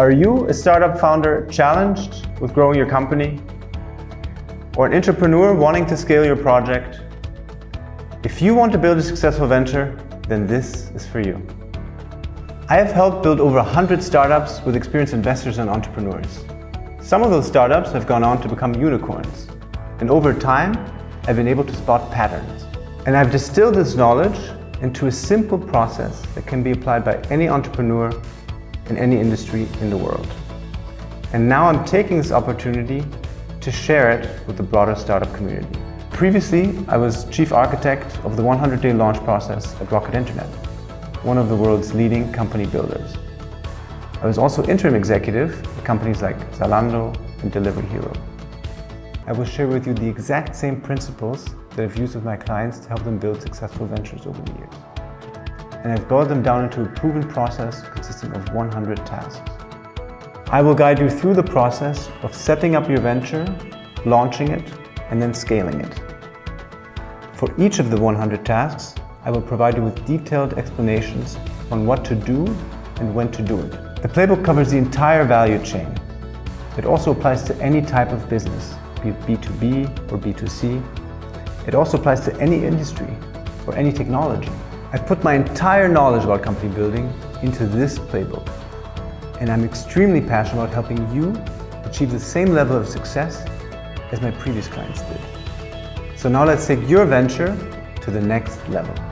Are you a startup founder challenged with growing your company? Or an entrepreneur wanting to scale your project? If you want to build a successful venture, then this is for you. I have helped build over 100 startups with experienced investors and entrepreneurs. Some of those startups have gone on to become unicorns. And over time, I've been able to spot patterns. And I've distilled this knowledge into a simple process that can be applied by any entrepreneur in any industry in the world. And now I'm taking this opportunity to share it with the broader startup community. Previously, I was chief architect of the 100-day launch process at Rocket Internet, one of the world's leading company builders. I was also interim executive at companies like Zalando and Delivery Hero. I will share with you the exact same principles that I've used with my clients to help them build successful ventures over the years. And I've boiled them down into a proven process consisting of 100 tasks. I will guide you through the process of setting up your venture, launching it, and then scaling it. For each of the 100 tasks, I will provide you with detailed explanations on what to do and when to do it. The playbook covers the entire value chain. It also applies to any type of business, be it B2B or B2C. It also applies to any industry or any technology. I've put my entire knowledge about company building into this playbook. And I'm extremely passionate about helping you achieve the same level of success as my previous clients did. So now let's take your venture to the next level.